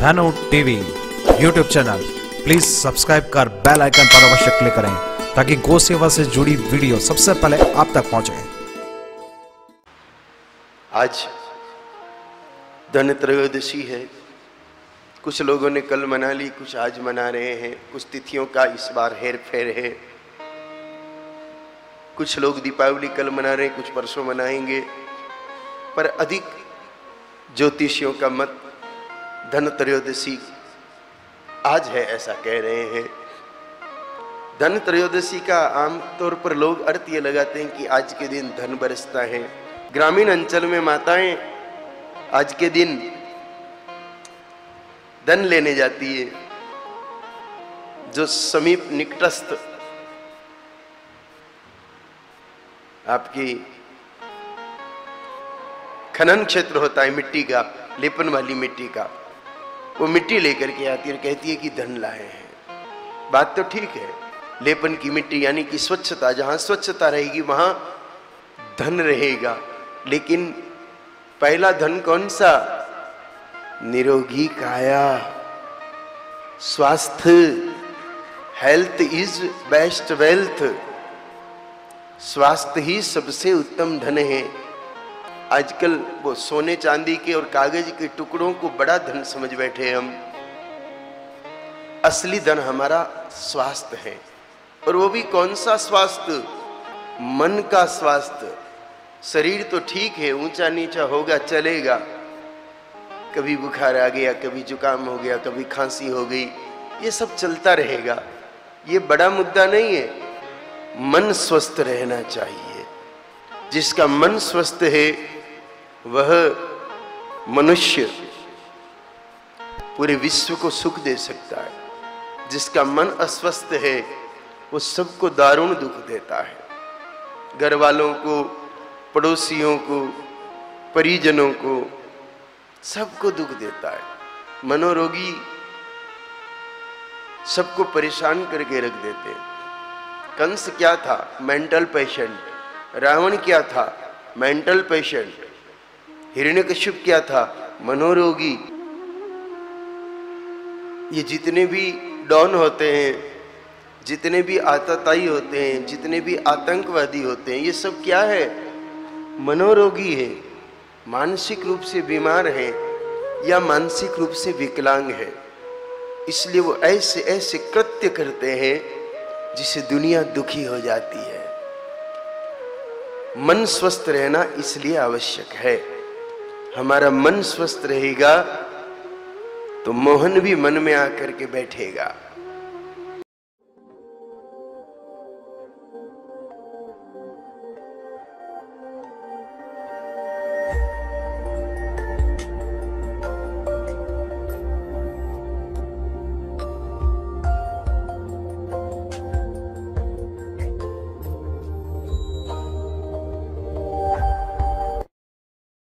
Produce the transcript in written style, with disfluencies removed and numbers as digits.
धनु TV YouTube channel please subscribe कर bell icon पर अवश्य क्लिक करें ताकि गौ सेवा से जुड़ी वीडियो सबसे पहले आप तक पहुंचे। आज धन त्रयोदशी है। कुछ लोगों ने कल मना ली, कुछ आज मना रहे हैं। कुछ तिथियों का इस बार हेर फेर है। कुछ लोग दीपावली कल मना रहे हैं, कुछ परसों मनाएंगे। पर अधिक ज्योतिषियों का मत धन त्रयोदशी आज है, ऐसा कह रहे हैं। धन त्रयोदशी का आमतौर पर लोग अर्थ ये लगाते हैं कि आज के दिन धन बरसता है। ग्रामीण अंचल में माताएं आज के दिन धन लेने जाती है। जो समीप निकटस्थ आपकी खनन क्षेत्र होता है मिट्टी का, लेपन वाली मिट्टी का, वो मिट्टी लेकर के आती है और कहती है कि धन लाए हैं। बात तो ठीक है, लेपन की मिट्टी यानी कि स्वच्छता, जहां स्वच्छता रहेगी वहां धन रहेगा। लेकिन पहला धन कौन सा? निरोगी काया, स्वास्थ्य। Health is best wealth. स्वास्थ्य ही सबसे उत्तम धन है। आजकल वो सोने चांदी के और कागज के टुकड़ों को बड़ा धन समझ बैठे हम। असली धन हमारा स्वास्थ्य है। और वो भी कौन सा स्वास्थ्य? मन का स्वास्थ्य। शरीर तो ठीक है, ऊंचा नीचा होगा, चलेगा। कभी बुखार आ गया, कभी जुकाम हो गया, कभी खांसी हो गई, ये सब चलता रहेगा। ये बड़ा मुद्दा नहीं है। मन स्वस्थ रहना चाहिए। जिसका मन स्वस्थ है वह मनुष्य पूरे विश्व को सुख दे सकता है। जिसका मन अस्वस्थ है वो सबको दारुण दुख देता है। घर वालों को, पड़ोसियों को, परिजनों को, सबको दुख देता है। मनोरोगी सबको परेशान करके रख देते हैं। कंस क्या था? Mental patient. रावण क्या था? Mental patient. हिरण्यकश्यप क्या था? मनोरोगी। ये जितने भी डॉन होते हैं, जितने भी आतताई होते हैं, जितने भी आतंकवादी होते हैं, ये सब क्या है? मनोरोगी है। मानसिक रूप से बीमार है या मानसिक रूप से विकलांग है। इसलिए वो ऐसे ऐसे कृत्य करते हैं जिससे दुनिया दुखी हो जाती है। मन स्वस्थ रहना इसलिए आवश्यक है। हमारा मन स्वस्थ रहेगा तो मोहन भी मन में आकर के बैठेगा।